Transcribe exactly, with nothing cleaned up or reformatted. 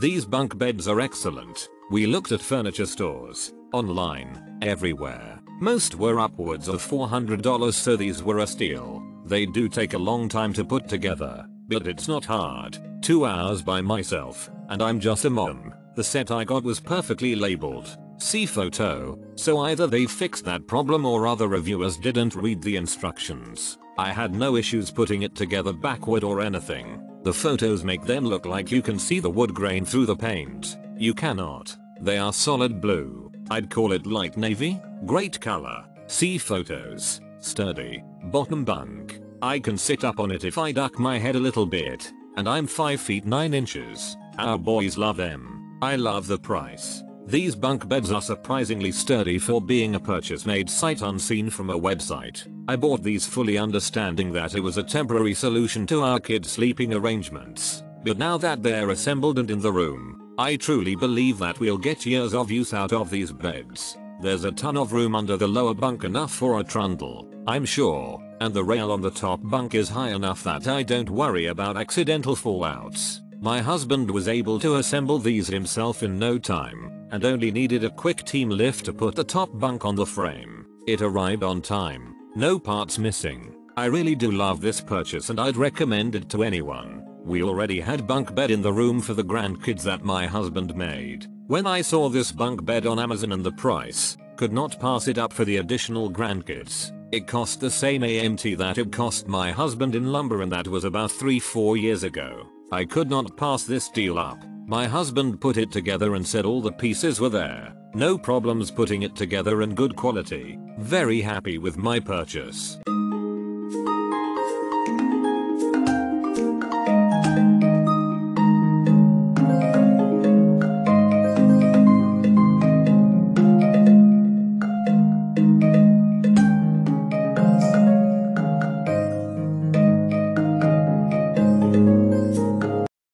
These bunk beds are excellent. We looked at furniture stores, online, everywhere. Most were upwards of four hundred dollars, so these were a steal. They do take a long time to put together, but it's not hard. Two hours by myself, and I'm just a mom. The set I got was perfectly labeled. See photo. So either they fixed that problem or other reviewers didn't read the instructions. I had no issues putting it together backward or anything. The photos make them look like you can see the wood grain through the paint. You cannot. They are solid blue. I'd call it light navy. Great color. See photos. Sturdy. Bottom bunk. I can sit up on it if I duck my head a little bit. And I'm five feet nine inches. Our boys love them. I love the price. These bunk beds are surprisingly sturdy for being a purchase made sight unseen from a website. I bought these fully understanding that it was a temporary solution to our kids' sleeping arrangements. But now that they're assembled and in the room, I truly believe that we'll get years of use out of these beds. There's a ton of room under the lower bunk, enough for a trundle, I'm sure, and the rail on the top bunk is high enough that I don't worry about accidental fallouts. My husband was able to assemble these himself in no time, and only needed a quick team lift to put the top bunk on the frame. It arrived on time, no parts missing. I really do love this purchase and I'd recommend it to anyone. We already had bunk bed in the room for the grandkids that my husband made. When I saw this bunk bed on Amazon and the price, could not pass it up for the additional grandkids. It cost the same A M T that it cost my husband in lumber, and that was about three four years ago. I could not pass this deal up. My husband put it together and said all the pieces were there. No problems putting it together and good quality. Very happy with my purchase.